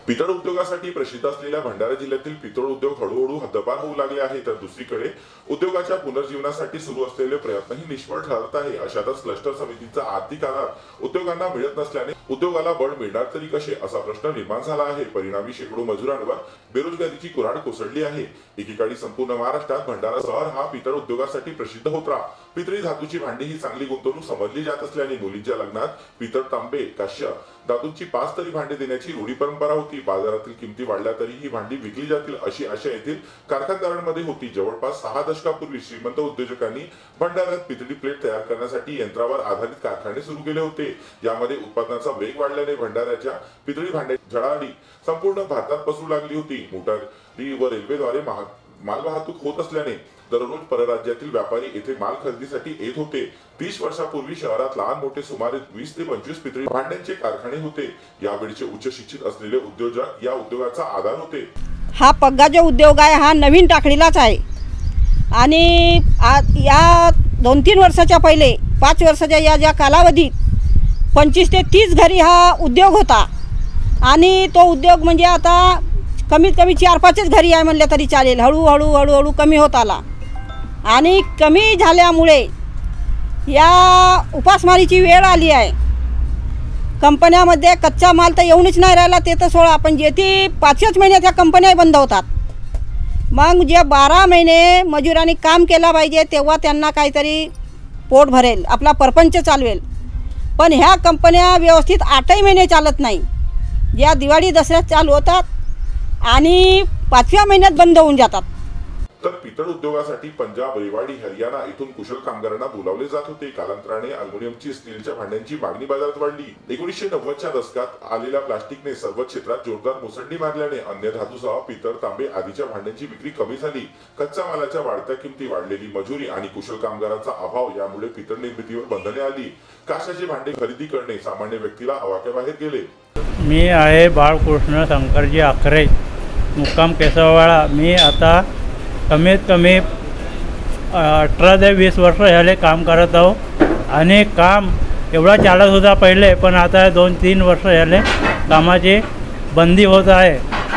पितळ उद्योगासाठी प्रसिद्ध असलेल्या भंडारा जिल्ह्यातील पितळ उद्योग हळूहळू हद्दपार होऊ लागले आहे, तर दुसरीकडे उद्योगाच्या पुनर्जीवनासाठी सुरू असलेले प्रयत्नही निष्फळ ठरत आहे। अशातच क्लस्टर समितीचा आर्थिक आधार उद्योगांना मिळत नसल्याने उद्योगाला बळ मिळणार तरी कसे असा प्रश्न निर्माण झाला आहे। परिणामी शेकडो मजुरांवर बेरोजगारीची कुऱ्हाड कोसळली आहे। एकीकडे संपूर्ण महाराष्ट्रात भंडारा शहर हा पितळ उद्योगासाठी प्रसिद्ध होता। पितळी धातूची भांडी ही चांगली गुंतवणूक समजली जात असल्याने मुलींच्या लग्नात पितळ, तांबे, कांस्य धातूंची 5 तरी भांडी देण्याची रूढी परंपरा होती। बाजारातील किमती वाढल्या तरी ही भांडी विकली जातील अशी आशा येथील कारखानदारांमध्ये होती। जवळपास 6 दशकापूर्वी श्रीमंत उद्योजकांनी भंडाऱ्यात पितळी प्लेट तयार करण्यासाठी यंत्रावर आधारित कारखाने सुरू केले होते। यामध्ये उत्पादनाचा वेग वाढल्याने भंडाऱ्याच्या पितळी भांड्याची झळाळी संपूर्ण भारतात पसरू लागली होती। मोटारी व रेल्वेद्वारे मालवाहतूक होत असल्याने दररोज परराज्यातील व्यापारी येथे माल खरेदीसाठी येत होते। 30 वर्षापूर्वी शहरात लहान मोठे सुमारे 20 ते 25 पितळी भांड्यांचे कारखाने होते। यावेळचे उच्च शिक्षित असलेले उद्योजक या उद्योगाचा आधार होते। हा पग्गा जो उद्योग आहे हा नवीन टाकलेलाच आहे आणि या 2-3 वर्षाच्या पहिले 5 वर्षाच्या या ज्या कालावधीत 25 ते 30 घरी हा उद्योग होता आणि तो उद्योग म्हणजे आता कमीत कमी 4-5च घरी आहे म्हणले तरी चालेल। हळूहळू कमी होत आला आणि कमी झाल्यामुळे या उपासमारीची वेळ आली आहे। कंपन्यामध्ये कच्चा माल तर येऊनच नाही राहिला, ते तर सोडा, पण जेथे 5च महिन्यात या कंपन्या बंद होतात। मग जे 12 महिने मजुरांनी काम केला पाहिजे तेव्हा त्यांना काहीतरी पोट भरेल, आपला परपंच चालवेल, पण ह्या कंपन्या व्यवस्थित 8 महिने चालत नाही। ज्या दिवाळी दसऱ्यात चालू होतात आणि 5व्या महिन्यात बंद होऊन जातात। तर पितळ उद्योगासाठी पंजाब, रेवाडी, हरियाणा इथून कुशल कामगारांना बोलावले जात होते। कालांतराने अल्युमिनियमची, स्टीलच्या भांड्यांची मागणी बाजारात वाढली। 1990च्या दशकात आलेल्या प्लास्टिकने सर्व क्षेत्रात जोरदार मुसंडी मारल्याने अन्य धातूसह पितळ, तांबे आदीच्या भांड्यांची विक्री कमी झाली। कच्च्या मालाच्या वाढत्या किमती, वाढलेली मजुरी आणि कुशल कामगारांचा अभाव यामुळे पितळ निर्मितीवर बंधने आली। कांस्याचे भांडे खरेदी करणे सामान्य व्यक्तीला आवाक्याबाहेर गेले। मी आहे बाळकृष्ण शंकरजी आखरे, मुक्काम केशववाडा। मी आता कमीत कमी 18 ते 20 वर्ष झाले काम करत आहो आणि काम एवढा चालत होता पहिले, पण आता 2-3 वर्ष झाले कामाची बंदी होत आहे।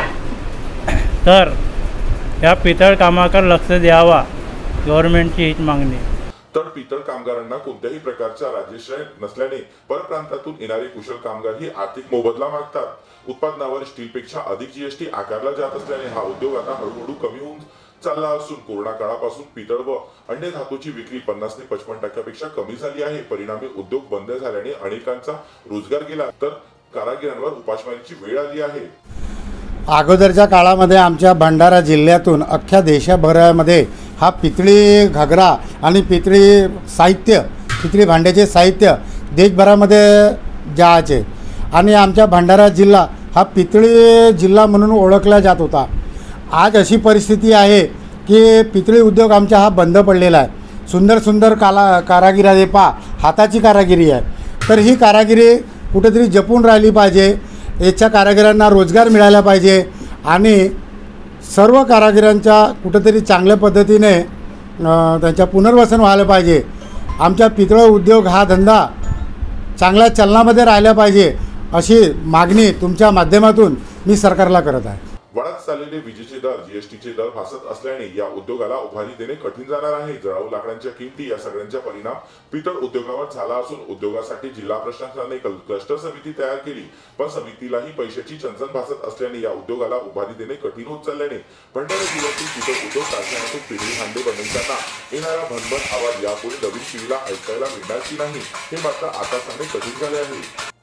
तर या पितळ कामाकडे लक्ष द्यावा, गव्हर्नमेंटची हीच मागणी। तर पितळ कामगारांना कोणत्याही प्रकारचा राज्याश्रय नसल्याने परप्रांतातून येणारे कुशल कामगार ही आर्थिक मोबदला मागतात। उत्पादनावर स्टीलपेक्षा अधिक जीएसटी आकारला जात असल्याने हा उद्योग आता हळूहळू कमी होऊन चालला असून कोरोना काळापासून पितळ व अन्य धातूची विक्री 50 ते 55% कमी झाली आहे। परिणामी उद्योग बंद झाल्याने अनेकांचा रोजगार गेला, तर कारागिरांवर उपासमारीची वेळ आली आहे। अगोदरच्या काळामध्ये आमच्या भंडारा जिल्ह्यातून अख्ख्या देशभरामध्ये हा पितळी घागरा आणि पितळी साहित्य, पितळी भांड्याचे साहित्य देशभरामध्ये जायचे आणि आमच्या भंडारा जिल्हा हा पितळी जिल्हा म्हणून ओळखला जात होता। आज अशी परिस्थिती आहे की पितळी उद्योग आमचा हा बंद पडलेला आहे। सुंदर सुंदर कारागिरी आहे, हाताची कारागिरी आहे, तर ही कारागिरी कुठेतरी जपून राहिली पाहिजे। याच्या कारागिरांना रोजगार मिळाला पाहिजे आणि सर्व कारागिरांच्या कुठेतरी चांगल्या पद्धतीने त्यांच्या पुनर्वसन व्हायला पाहिजे। आमचा पितळ उद्योग हा धंदा चांगल्या चलनामध्ये राहिला पाहिजे अशी मागणी तुमच्या माध्यमातून मी सरकारला करत आहे। वाढत चाललेले विजेचे दर, जीएसटीचे दर भासत असल्याने या उद्योगाला उभारी देणे कठीण जाणार आहे। जळाऊ लाकडांच्या किमती या सगळ्यांचा परिणाम पितळ उद्योगावर झाला असून उद्योगासाठी जिल्हा प्रशासनाने क्लस्टर समिती तयार केली, पण समितीलाही पैशाची चणचण भासत असल्याने या उद्योगाला उभारी देणे कठीण होत चालल्याने भंडारा जिल्ह्यातील पितळ उद्योग कारखान्यातून पितळी भांडे बनवताना येणारा भनभन आवाज यापुढे नवीन पिढीला ऐकायला मिळणार की नाही हे मात्र आता सांगणे कठीण झाले आहे।